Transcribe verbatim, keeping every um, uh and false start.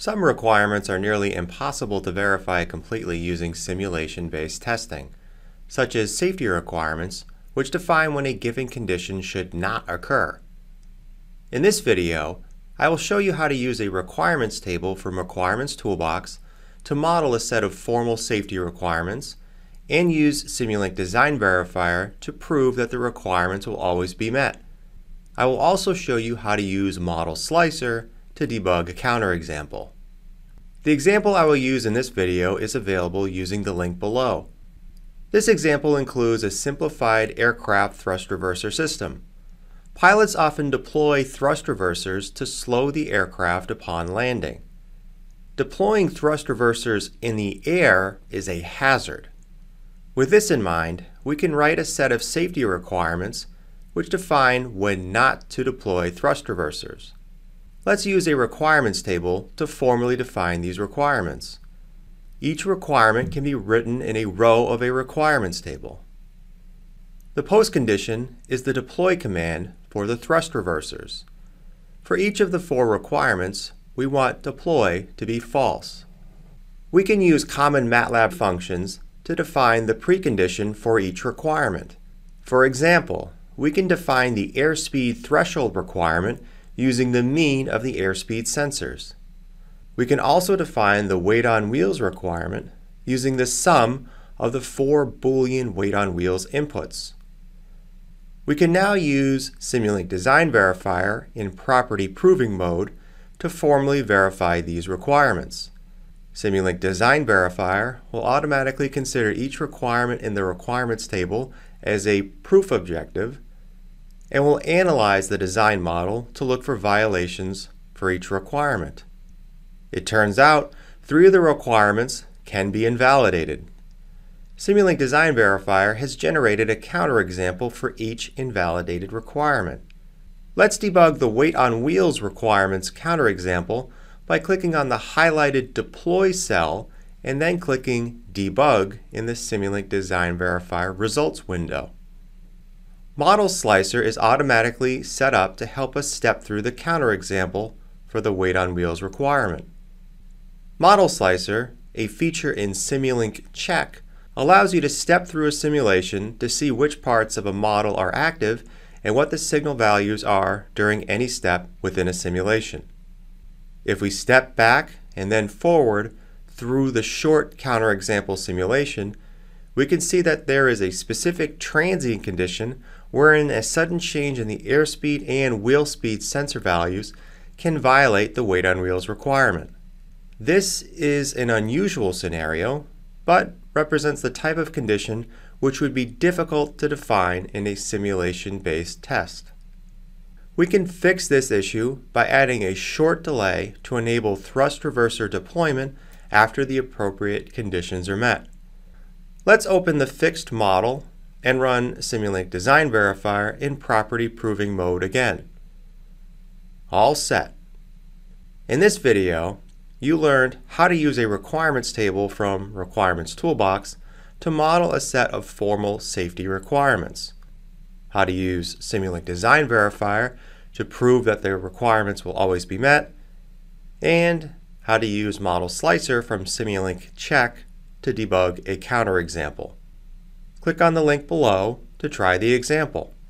Some requirements are nearly impossible to verify completely using simulation-based testing, such as safety requirements, which define when a given condition should not occur. In this video, I will show you how to use a requirements table from Requirements Toolbox to model a set of formal safety requirements and use Simulink Design Verifier to prove that the requirements will always be met. I will also show you how to use Model Slicer to debug a counterexample. The example I will use in this video is available using the link below. This example includes a simplified aircraft thrust reverser system. Pilots often deploy thrust reversers to slow the aircraft upon landing. Deploying thrust reversers in the air is a hazard. With this in mind, we can write a set of safety requirements which define when not to deploy thrust reversers. Let's use a requirements table to formally define these requirements. Each requirement can be written in a row of a requirements table. The post condition is the deploy command for the thrust reversers. For each of the four requirements, we want deploy to be false. We can use common MATLAB functions to define the precondition for each requirement. For example, we can define the airspeed threshold requirement using the mean of the airspeed sensors. We can also define the weight on wheels requirement using the sum of the four Boolean weight on wheels inputs. We can now use Simulink Design Verifier in property proving mode to formally verify these requirements. Simulink Design Verifier will automatically consider each requirement in the requirements table as a proof objective and will analyze the design model to look for violations for each requirement. It turns out three of the requirements can be invalidated. Simulink Design Verifier has generated a counterexample for each invalidated requirement. Let's debug the weight on wheels requirements counterexample by clicking on the highlighted Deploy cell and then clicking Debug in the Simulink Design Verifier results window. Model Slicer is automatically set up to help us step through the counterexample for the weight on wheels requirement. Model Slicer, a feature in Simulink Check, allows you to step through a simulation to see which parts of a model are active and what the signal values are during any step within a simulation. If we step back and then forward through the short counterexample simulation, we can see that there is a specific transient condition wherein a sudden change in the airspeed and wheel speed sensor values can violate the weight on wheels requirement. This is an unusual scenario, but represents the type of condition which would be difficult to define in a simulation-based test. We can fix this issue by adding a short delay to enable thrust reverser deployment after the appropriate conditions are met. Let's open the fixed model and run Simulink Design Verifier in property proving mode again. All set. In this video, you learned how to use a requirements table from Requirements Toolbox to model a set of formal safety requirements, how to use Simulink Design Verifier to prove that the requirements will always be met, and how to use Model Slicer from Simulink Check to debug a counterexample. Click on the link below to try the example.